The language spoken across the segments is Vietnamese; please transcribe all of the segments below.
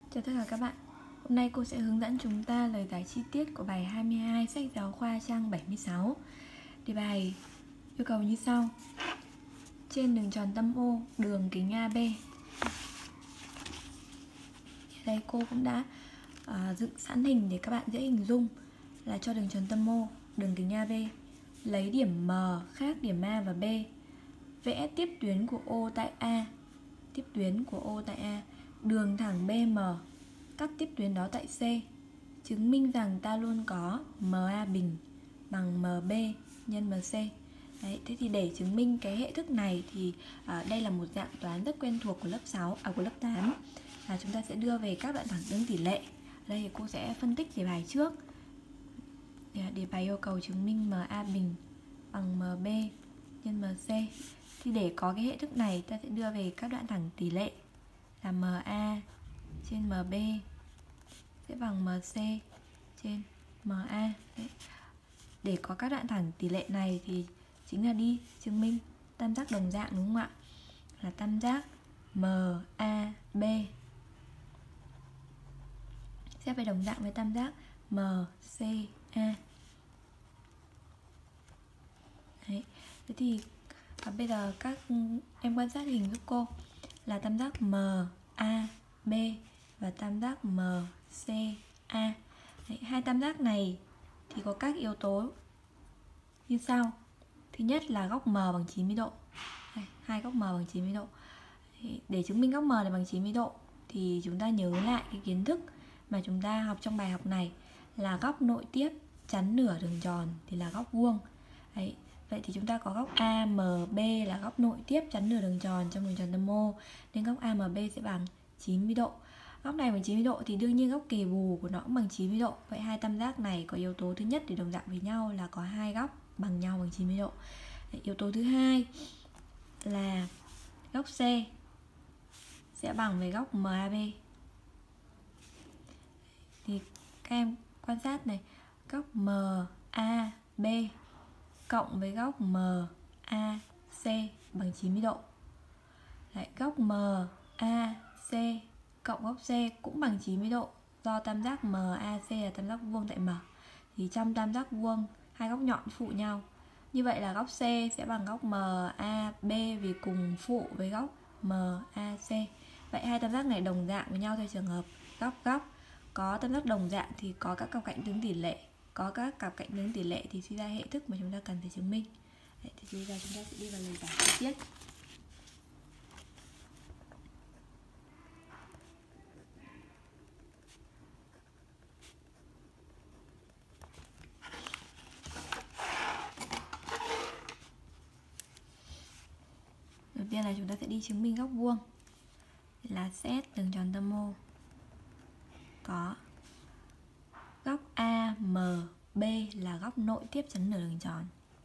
Chào tất cả các bạn. Hôm nay cô sẽ hướng dẫn chúng ta lời giải chi tiết của bài 22 sách giáo khoa trang 76. Đề bài yêu cầu như sau. Trên đường tròn tâm O, đường kính AB. Đây cô cũng đã dựng sẵn hình để các bạn dễ hình dung là cho đường tròn tâm O, đường kính AB, lấy điểm M khác điểm A và B, vẽ tiếp tuyến của O tại A, đường thẳng BM, cắt tiếp tuyến đó tại C, chứng minh rằng ta luôn có MA bình bằng MB nhân MC. Đấy, thế thì để chứng minh cái hệ thức này thì đây là một dạng toán rất quen thuộc của của lớp 8. Chúng ta sẽ đưa về các đoạn thẳng đứng tỷ lệ. Đây thì cô sẽ phân tích đề bài trước. Đề bài yêu cầu chứng minh MA bình bằng MB nhân MC. Thì để có cái hệ thức này ta sẽ đưa về các đoạn thẳng tỷ lệ là MA trên MB sẽ bằng MC trên MA. Đấy. Để có các đoạn thẳng tỷ lệ này thì chính là đi chứng minh tam giác đồng dạng, đúng không ạ? Là tam giác MAB sẽ phải đồng dạng với tam giác MCA. Đấy. Thế thì bây giờ các em quan sát hình giúp cô là tam giác MAB và tam giác MCA. Đấy, hai tam giác này thì có các yếu tố như sau. Thứ nhất là góc M bằng 90 độ. Đây, hai góc M bằng 90 độ. Để chứng minh góc M này bằng 90 độ thì chúng ta nhớ lại cái kiến thức mà chúng ta học trong bài học này là góc nội tiếp chắn nửa đường tròn thì là góc vuông. Đấy. Vậy thì chúng ta có góc AMB là góc nội tiếp chắn nửa đường tròn trong đường tròn tâm O, nên góc AMB sẽ bằng 90 độ. Góc này bằng 90 độ thì đương nhiên góc kề bù của nó cũng bằng 90 độ. Vậy hai tam giác này có yếu tố thứ nhất để đồng dạng với nhau là có hai góc bằng nhau bằng 90 độ. Yếu tố thứ hai là góc C sẽ bằng với góc MAB. Thì các em quan sát này, góc MAB cộng với góc MAC bằng 90 độ. Đấy, góc MAC cộng góc C cũng bằng 90 độ. Do tam giác MAC là tam giác vuông tại M, thì trong tam giác vuông hai góc nhọn phụ nhau. Như vậy là góc C sẽ bằng góc MAB vì cùng phụ với góc MAC. Vậy hai tam giác này đồng dạng với nhau theo trường hợp góc. Có tam giác đồng dạng thì có các cặp cạnh tướng tỷ lệ. Có các cặp cạnh tướng tỷ lệ thì suy ra hệ thức mà chúng ta cần phải chứng minh. Đấy, thì bây giờ chúng ta sẽ đi vào lời giải chi tiết. Đầu tiên là chúng ta sẽ đi chứng minh góc vuông. Là xét đường tròn tâm O có góc AMB là góc nội tiếp chắn nửa đường tròn.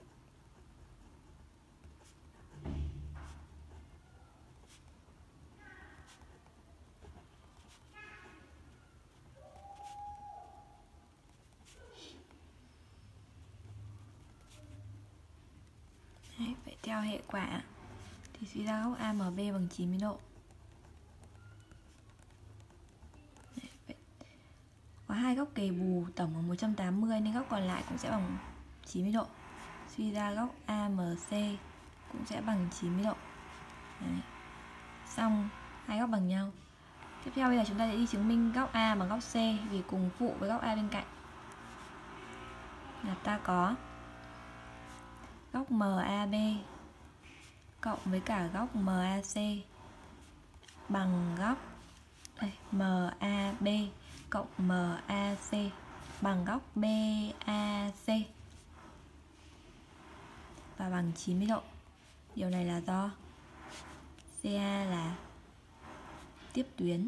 Đấy, vậy theo hệ quả thì suy ra góc AMB bằng 90 độ. Đấy, vậy. Có hai góc kề bù tổng bằng 180 nên góc còn lại cũng sẽ bằng 90 độ. Suy ra góc AMC cũng sẽ bằng 90 độ. Đấy. Xong hai góc bằng nhau. Tiếp theo bây giờ chúng ta sẽ đi chứng minh góc A bằng góc C vì cùng phụ với góc A bên cạnh. Là ta có góc MAB cộng với cả góc MAC bằng góc MAB cộng MAC bằng góc BAC và bằng 90 độ. Điều này là do CA là tiếp tuyến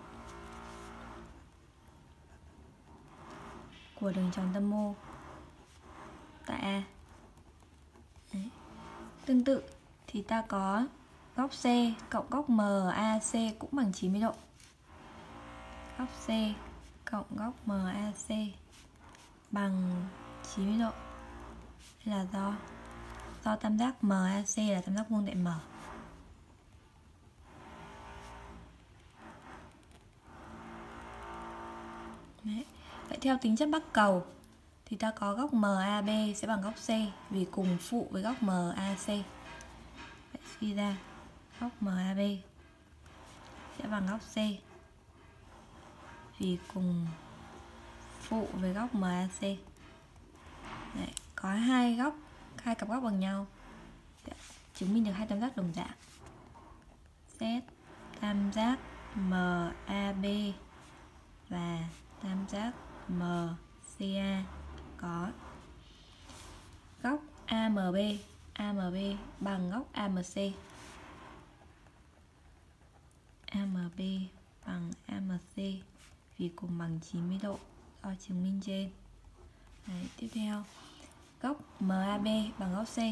của đường tròn tâm O tại A. Đấy. Tương tự thì ta có góc C cộng góc MAC cũng bằng 90 độ. Góc C cộng góc MAC bằng 90 độ. Đây là do tam giác MAC là tam giác vuông tại M. Đấy. Vậy theo tính chất bắc cầu thì ta có góc MAB sẽ bằng góc C vì cùng phụ với góc MAC. Vậy suy ra góc MAB sẽ bằng góc C vì cùng phụ với góc MAC. Đấy, có hai cặp góc bằng nhau chứng minh được hai tam giác đồng dạng. Xét tam giác MAB và tam giác MCA có góc AMB bằng góc AMC. AMB bằng AMC vì cùng bằng 90 độ do chứng minh trên. Đấy, tiếp theo góc MAB bằng góc C.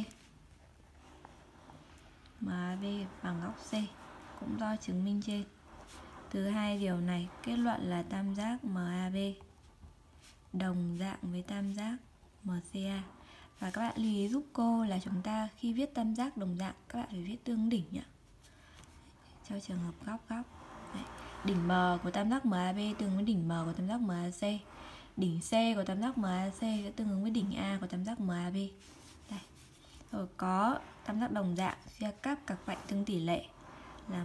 MAB bằng góc C cũng do chứng minh trên. Từ hai điều này kết luận là tam giác MAB đồng dạng với tam giác MCA. Và các bạn lưu ý giúp cô là chúng ta khi viết tam giác đồng dạng các bạn phải viết tương ứng đỉnh nhé. Cho trường hợp góc. Đấy. Đỉnh M của tam giác MAB tương ứng với đỉnh M của tam giác MAC. Đỉnh C của tam giác MAC sẽ tương ứng với đỉnh A của tam giác MAB. Đây. Rồi có tam giác đồng dạng chia các cặp cạnh tương tỷ lệ là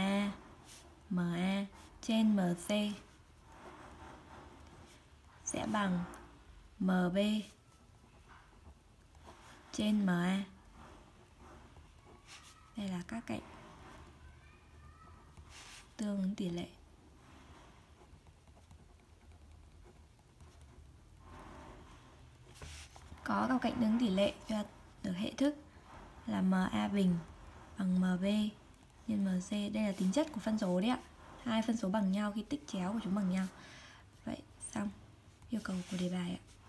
MA trên MC sẽ bằng MB trên MA. Đây là các cạnh tương ứng tỷ lệ. Có cặp cạnh tương ứng tỷ lệ cho được hệ thức là MA bình bằng MB nhân MC. Đây là tính chất của phân số đấy ạ. Hai phân số bằng nhau khi tích chéo của chúng bằng nhau. Vậy xong yêu cầu của đề bài ạ.